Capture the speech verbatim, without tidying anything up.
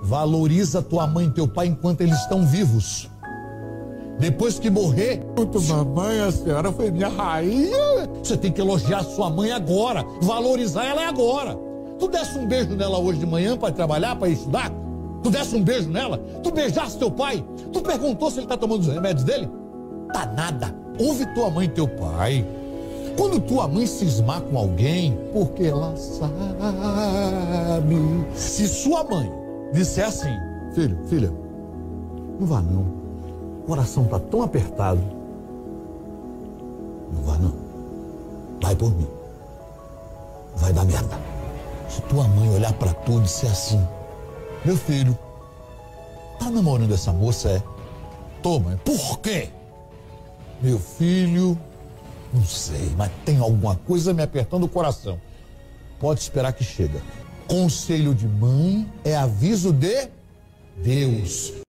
Valoriza tua mãe e teu pai enquanto eles estão vivos. Depois que morrer, Muito mamãe, a senhora foi minha rainha. você tem que elogiar sua mãe agora. Valorizar ela é agora. Tu desse um beijo nela hoje de manhã para trabalhar, para estudar? Tu desse um beijo nela? Tu beijasse teu pai? Tu perguntou se ele tá tomando os remédios dele? Tá nada. Ouve tua mãe e teu pai. Quando tua mãe cismar com alguém, porque ela sabe. Se sua mãe disser assim: filho, filha, não vá não. O coração tá tão apertado. Não vá não. Vai por mim. Vai dar merda. Se tua mãe olhar pra tu e disser assim: meu filho, tá namorando essa moça, é? Toma, por quê? Meu filho, não sei, mas tem alguma coisa me apertando o coração. Pode esperar que chega. Conselho de mãe é aviso de Deus.